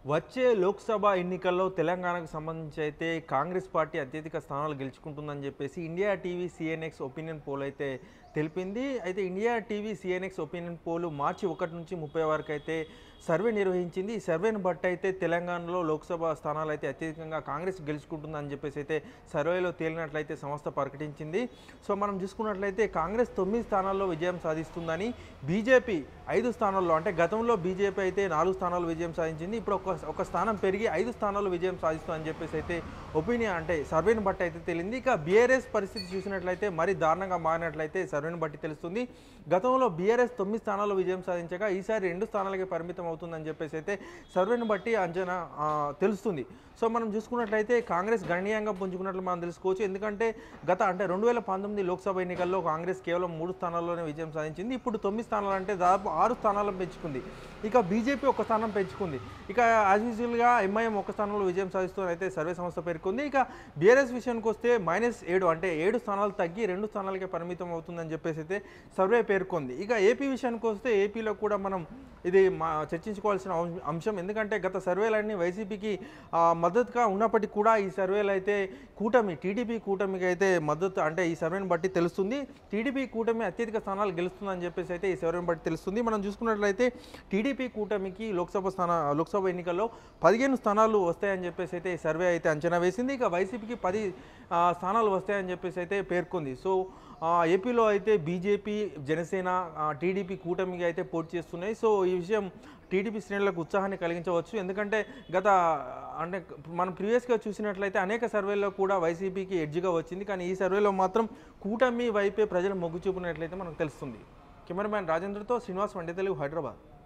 వచ్చే లోక్సభ ఎన్నికల్లో తెలంగాణకు సంబంధించి అయితే కాంగ్రెస్ పార్టీ అత్యధిక స్థానాలు గెలుచుకుంటుందని చెప్పేసి India TV CNX opinion poll అయితే తెలిపింది. అయితే India TV CNX opinion poll మార్చి 1 నుంచి 30 వరకు అయితే సర్వే నిర్వహించింది. ఈ సర్వేను బట్టి అయితే తెలంగాణలో లోక్సభ స్థానాలు అయితే అత్యధికంగా కాంగ్రెస్ గెలుచుకుంటుందని చెప్పేసి అయితే సర్వేలో తేలినట్లయితే సంస్థ ప్రకటించింది. సో మనం చూసుకున్నట్లయితే కాంగ్రెస్ 9 స్థానాల్లో విజయం సాధిస్తుందని, బీజేపీ 5 స్థానాల్లో, అంటే గతంలో బీజేపీ అయితే 4 స్థానాల్లో విజయం సాధించింది, ఇప్పుడు ఒక స్థానం పెరిగి 5 స్థానాల్లో విజయం సాధిస్తుందని చెప్పేసి అయితే ఒపీనియన్ అంటే సర్వేను బట్టి అయితే తెలింది. ఇక బీఆర్ఎస్ పరిస్థితి చూసినట్లయితే మరీ దారుణంగా మారినట్లయితే సర్వేను బట్టి తెలుస్తుంది. గతంలో బీఆర్ఎస్ 9 స్థానాల్లో విజయం సాధించగా ఈసారి 2 స్థానాలకే పరిమితం అవుతుందని చెప్పేసి అయితే సర్వేను బట్టి అంచనా తెలుస్తుంది. సో మనం చూసుకున్నట్లయితే కాంగ్రెస్ గణనీయంగా పుంజుకున్నట్లు మనం తెలుసుకోవచ్చు. ఎందుకంటే అంటే 2019 లోక్సభ ఎన్నికల్లో కాంగ్రెస్ కేవలం 3 స్థానాల్లోనే విజయం సాధించింది. ఇప్పుడు 9 స్థానాలు, అంటే దాదాపు 6 స్థానాలను పెంచుకుంది. ఇక బీజేపీ 1 స్థానం పెంచుకుంది. ఇక యాజ్ యూజువల్గా ఎంఐఎం 1 స్థానంలో విజయం సాధిస్తూ అయితే సర్వే సంస్థ పేర్కొంది. ఇక బీఆర్ఎస్ విషయానికి వస్తే -7, అంటే 7 స్థానాలు తగ్గి 2 స్థానాలకే పరిమితం అవుతుందని చెప్పేసి అయితే సర్వే పేర్కొంది. ఇక ఏపీ విషయానికి వస్తే ఏపీలో కూడా మనం ఇది చర్చించుకోవాల్సిన అంశం. ఎందుకంటే గత సర్వేలన్నీ వైసీపీకి మద్దతుగా ఉన్నప్పటికీ కూడా ఈ సర్వేలు అయితే టీడీపీ కూటమికి అయితే మద్దతు, అంటే ఈ సర్వేని బట్టి తెలుస్తుంది టీడీపీ కూటమి అత్యధిక స్థానాలు గెలుస్తుందని చెప్పేసి అయితే ఈ సర్వేని బట్టి తెలుస్తుంది. మనం చూసుకున్నట్లయితే టీడీపీ కూటమికి లోక్సభ ఎన్నికల్లో 15 స్థానాలు వస్తాయని చెప్పేసి అయితే ఈ సర్వే అయితే అంచనా వేసింది. ఇక వైసీపీకి 10 స్థానాలు వస్తాయని చెప్పేసి అయితే పేర్కొంది. సో ఏపీలో అయితే బీజేపీ, జనసేన, టీడీపీ కూటమికి అయితే పోటీ చేస్తున్నాయి. సో ఈ విషయం టీడీపీ శ్రేణులకు ఉత్సాహాన్ని కలిగించవచ్చు. ఎందుకంటే అంటే మనం ప్రీవియస్గా చూసినట్లయితే అనేక సర్వేల్లో కూడా వైసీపీకి ఎడ్జ్గా వచ్చింది, కానీ ఈ సర్వేలో మాత్రం కూటమి వైపే ప్రజలు మొగ్గు చూపినట్లయితే మనకు తెలుస్తుంది. కెమెరామ్యాన్ రాజేంద్రతో శ్రీనివాస్, వండే తెలుగు, హైదరాబాద్.